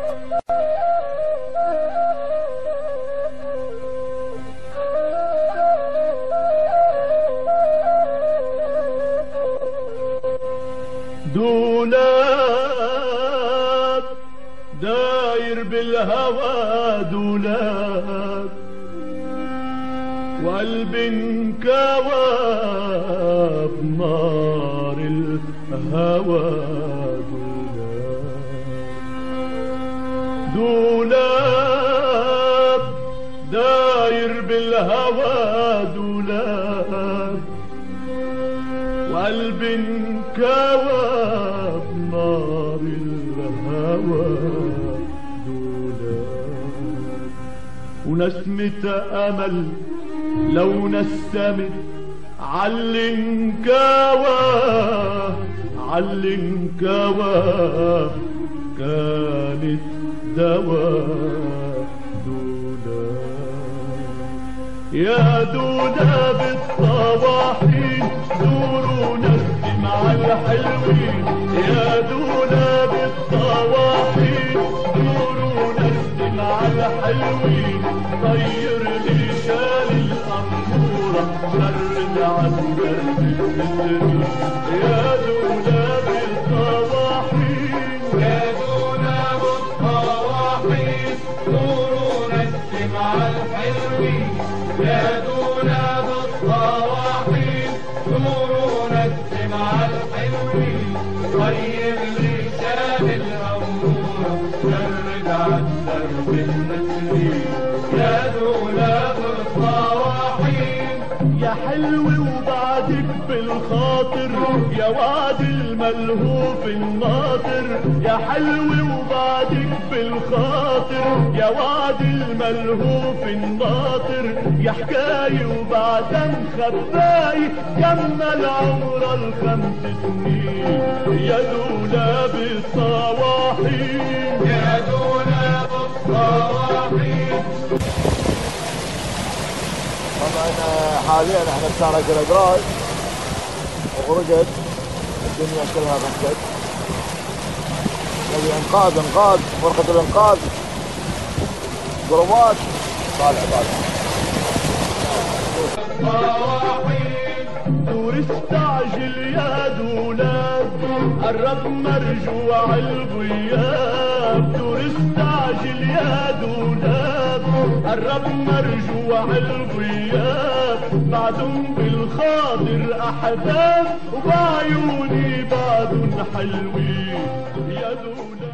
دولاب داير بالهوى دولاب وقلبي انكوى بنار الهوى دولاب دولاب داير بالهوى دولاب وقلبي انكوى بنار الهوى دولاب ونسمة أمل لو نسمت عالانكوى عالانكوى كانت دواء دولاب يا دولاب الصواحين دوروا نسم على الحلوين يا دولاب الصواحين دوروا نسم على الحلوين طير لي شال الأمورة فرد عسكر بالسنين يا دولاب الصواحين يا دولاب الصواحين دوروا نسم على الحلوين يا دولاب الصواحين دوروا نسم على الحلوين طير لي شال الأمورة فرد عالدرب النسرين يا دولاب الصواحين يا حلو وبعدك بالخاطر يا وعد الملهوف الناطر يا حلو وبعدك بالخاطر يا وعد الملهوف الناطر يا حكاية وبعدها مخباي كمل عمر ال5 سنين يا دولاب الصواحين يا دولاب الصواحين. طبعا حاليا احنا بشارع الأقراي وغرقت الدنيا كلها غرقت. نبي انقاذ فرقة الانقاذ جروبات طالع دور استعجل يا دولاب قرب مرجوع الغياب دور استعجل يا دولاب قرب مرجوع الغياب بعدهم بالخاطر احباب وبعيوني بعدهم حلوين يا دولاب.